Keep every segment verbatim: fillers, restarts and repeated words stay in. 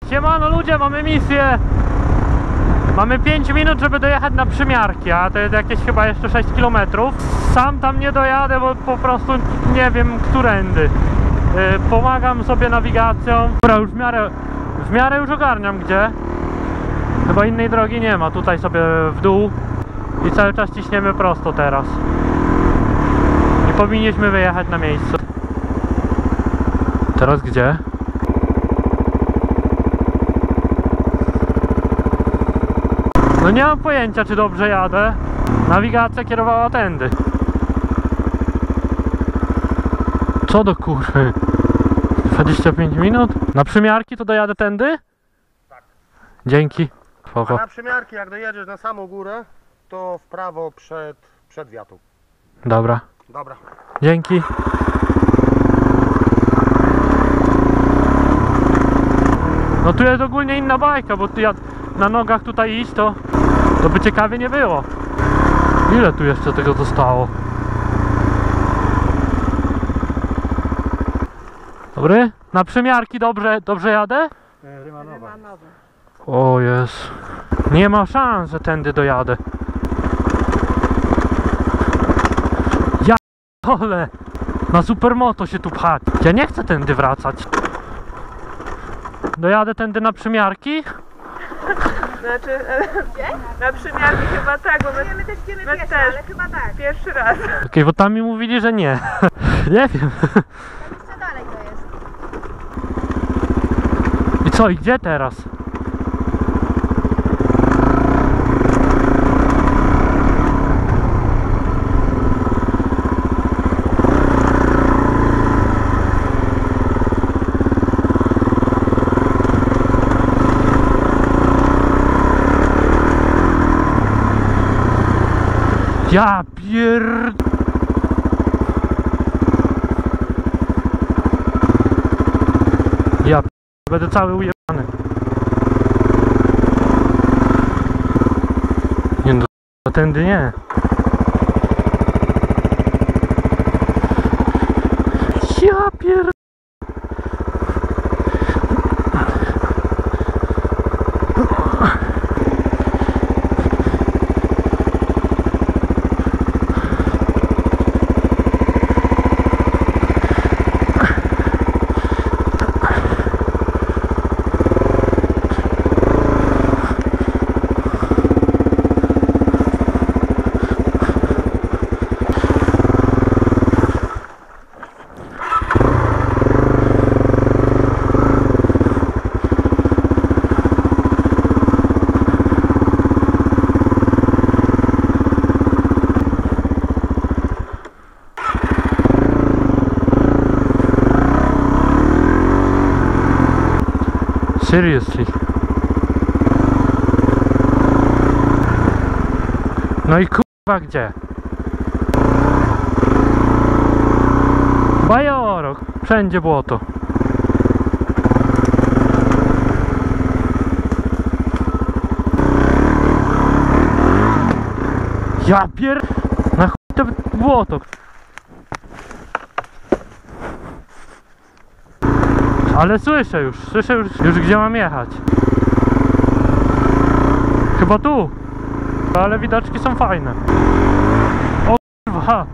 Siemano ludzie, mamy misję. Mamy pięć minut, żeby dojechać na Przymiarki, a to jest jakieś chyba jeszcze sześć kilometrów. Sam tam nie dojadę, bo po prostu nie wiem którędy. Yy, pomagam sobie nawigacją. Dobra, już w miarę, w miarę już ogarniam gdzie. Chyba innej drogi nie ma, tutaj sobie w dół. I cały czas ciśniemy prosto teraz. I powinniśmy wyjechać na miejsce. Teraz gdzie? No nie mam pojęcia, czy dobrze jadę. Nawigacja kierowała tędy. Co do kurwy? dwadzieścia pięć minut? Na Przymiarki to dojadę tędy? Tak. Dzięki. Spoko. A na Przymiarki, jak dojedziesz na samą górę, to w prawo przed, przed wiatą. Dobra. Dobra. Dzięki. No tu jest ogólnie inna bajka, bo ja na nogach tutaj iść, to, to by ciekawie nie było. Ile tu jeszcze tego zostało? Dobry? Na Przymiarki dobrze, dobrze jadę? Rymanowa. O jest. Nie ma szans, że tędy dojadę. Ja ole. Na supermoto się tu pchać. Ja nie chcę tędy wracać. Dojadę tędy na Przymiarki? Znaczy, na Przymiarki chyba tak, bo my, my też idziemy my pieszo, też ale chyba tak. pierwszy raz. Okej, okay, bo tam mi mówili, że nie. Nie wiem. Co dalej to jest? I co, i gdzie teraz? Ja pier... Ja pier... Będę cały ujebany. Nie no, tędy nie. Ja pier... Seriously. No i kurwa gdzie? Bajorok, wszędzie błoto. Ja pier... Na chuj to błoto. Ale słyszę już, słyszę już, już gdzie mam jechać. Chyba tu. Ale widoczki są fajne. O kurwa.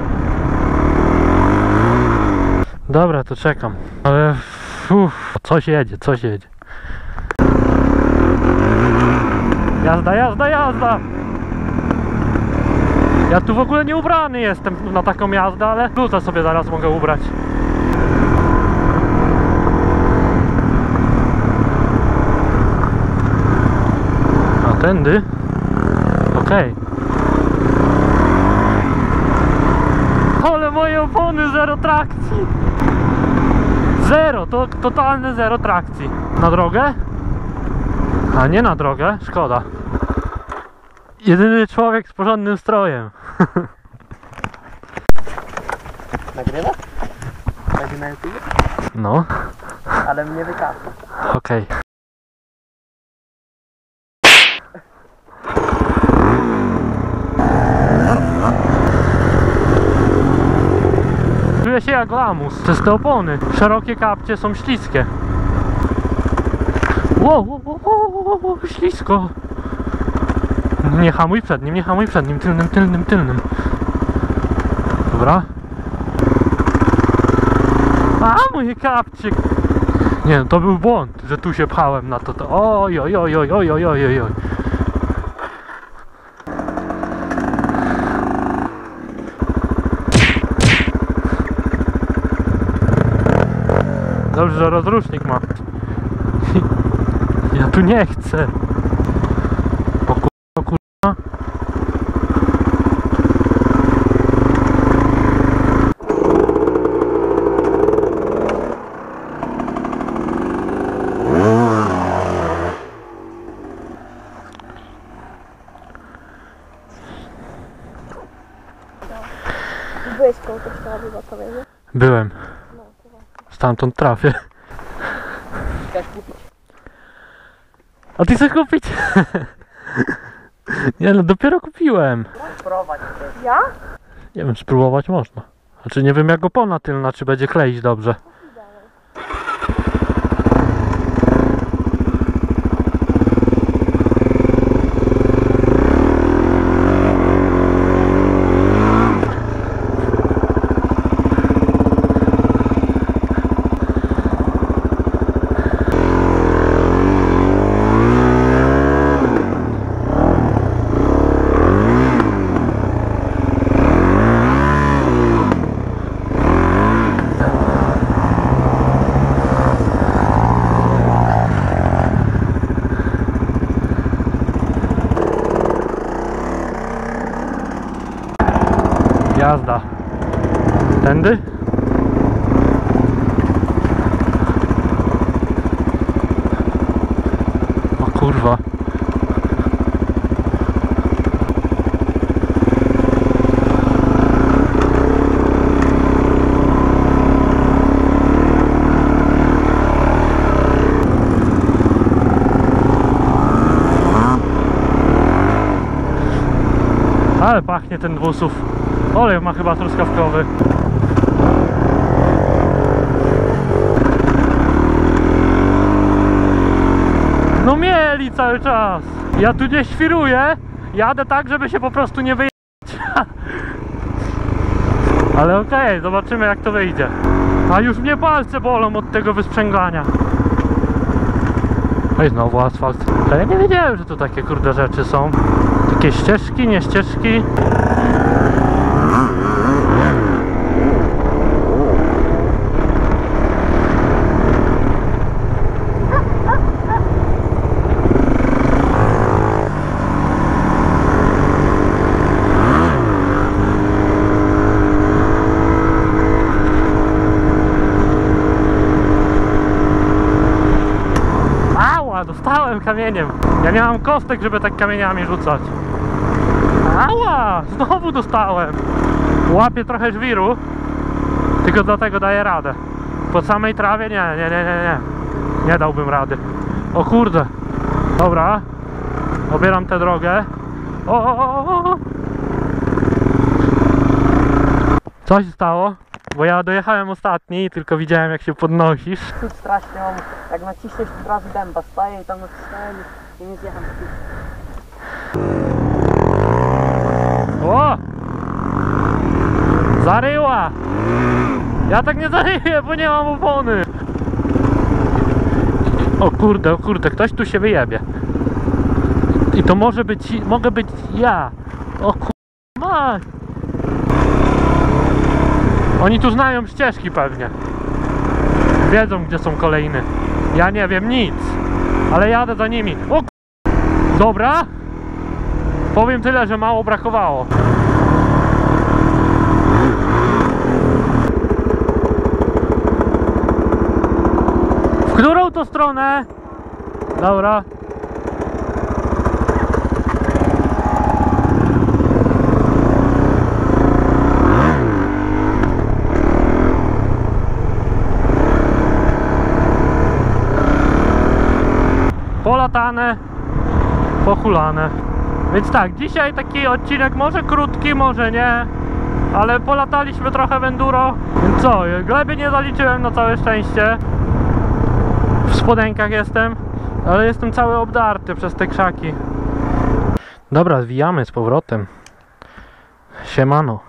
Dobra, to czekam. Ale uff, coś jedzie, coś jedzie. Jazda, jazda, jazda. Ja tu w ogóle nie ubrany jestem na taką jazdę, ale bluzę sobie zaraz mogę ubrać. Tędy? Okej. Okay. Ale moje opony, zero trakcji. Zero, to totalne zero trakcji. Na drogę? A nie na drogę, szkoda. Jedyny człowiek z porządnym strojem. Nagrywa? Będzie na YouTube? No. Ale mnie wykasa. Okej. Okay. Czuję się jak lamus przez te opony. Szerokie kapcie są śliskie. Wow, wow, wow, wow, wow, ślisko. Nie hamuj przed nim, nie hamuj przed nim, tylnym, tylnym, tylnym. Dobra. A, mój kapczyk. Nie, to był błąd, że tu się pchałem na to. to. Oj, oj, oj, oj, oj, oj, oj, oj. Dobrze, że rozrusznik ma. Ja tu nie chcę. O kurwa, o kurwa. Byłeś koło kościoła Biwakowej, nie? Byłem. Stamtąd trafię. A ty chcesz kupić? Nie no, dopiero kupiłem. Ja? Nie wiem, spróbować można. Znaczy nie wiem jak opona tylna, czy będzie kleić dobrze. Jazda. Tędy? O kurwa. Ale pachnie ten dwusów. Olej ma chyba truskawkowy. No mieli cały czas. Ja tu nie świruję. Jadę tak, żeby się po prostu nie wyjechać. Ale okej, okay, zobaczymy jak to wyjdzie. A już mnie palce bolą od tego wysprzęgania. No i znowu asfalt. A ja nie wiedziałem, że tu takie kurde rzeczy są. Takie ścieżki, nie ścieżki. Dostałem kamieniem. Ja nie mam kostek, żeby tak kamieniami rzucać. Ała! Znowu dostałem. Łapię trochę żwiru. Tylko dlatego daję radę. Po samej trawie nie, nie, nie, nie, nie. Nie dałbym rady. O kurde. Dobra. Obieram tę drogę. O, o, o, o. Co się stało? Bo ja dojechałem ostatni i tylko widziałem jak się podnosisz. Czuć strasznie, mam, jak naciśniesz to raz dęba staje i tam nacisnąłem i nie zjecham. O! Zaryła! Ja tak nie zaryję, bo nie mam opony. O kurde, o kurde, ktoś tu się wyjebie. I to może być, mogę być ja. O kurde. Oni tu znają ścieżki pewnie. Wiedzą gdzie są kolejny. Ja nie wiem nic. Ale jadę za nimi. O dobra. Powiem tyle, że mało brakowało. W którą to stronę? Dobra. Polatane, pochulane. Więc tak, dzisiaj taki odcinek może krótki, może nie, ale polataliśmy trochę w enduro. Więc co, gleby nie zaliczyłem na całe szczęście. W spodenkach jestem. ale jestem cały obdarty przez te krzaki. Dobra, zwijamy z powrotem. Siemano.